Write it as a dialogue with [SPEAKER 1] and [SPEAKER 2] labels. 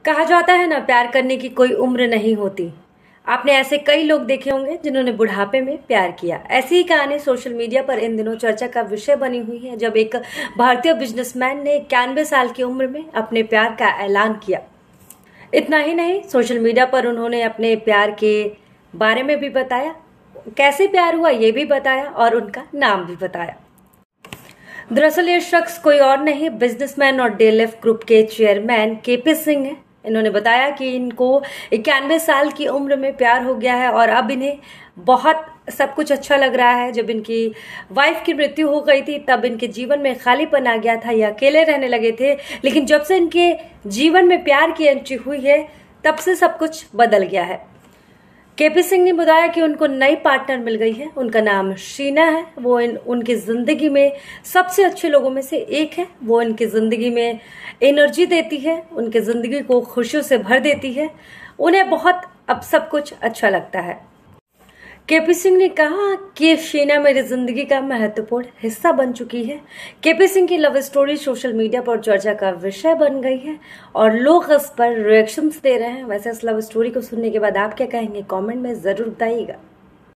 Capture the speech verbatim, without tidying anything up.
[SPEAKER 1] कहा जाता है ना, प्यार करने की कोई उम्र नहीं होती। आपने ऐसे कई लोग देखे होंगे जिन्होंने बुढ़ापे में प्यार किया। ऐसी ही कहानी सोशल मीडिया पर इन दिनों चर्चा का विषय बनी हुई है, जब एक भारतीय बिजनेसमैन ने इक्यानवे साल की उम्र में अपने प्यार का ऐलान किया। इतना ही नहीं, सोशल मीडिया पर उन्होंने अपने प्यार के बारे में भी बताया, कैसे प्यार हुआ ये भी बताया और उनका नाम भी बताया। दरअसल ये शख्स कोई और नहीं, बिजनेसमैन और डीएलएफ ग्रुप के चेयरमैन केपी सिंह हैं। इन्होंने बताया कि इनको इक्यानवे साल की उम्र में प्यार हो गया है और अब इन्हें बहुत सब कुछ अच्छा लग रहा है। जब इनकी वाइफ की मृत्यु हो गई थी तब इनके जीवन में खालीपन आ गया था, ये अकेले रहने लगे थे, लेकिन जब से इनके जीवन में प्यार की एंट्री हुई है तब से सब कुछ बदल गया है। केपी सिंह ने बताया कि उनको नई पार्टनर मिल गई है, उनका नाम शीना है। वो इन उनकी जिंदगी में सबसे अच्छे लोगों में से एक है। वो इनकी जिंदगी में एनर्जी देती है, उनकी जिंदगी को खुशियों से भर देती है। उन्हें बहुत अब सब कुछ अच्छा लगता है। केपी सिंह ने कहा कि शीना मेरी जिंदगी का महत्वपूर्ण हिस्सा बन चुकी है। केपी सिंह की लव स्टोरी सोशल मीडिया पर चर्चा का विषय बन गई है और लोग इस पर रिएक्शंस दे रहे हैं। वैसे इस लव स्टोरी को सुनने के बाद आप क्या कहेंगे, कमेंट में जरूर बताइएगा।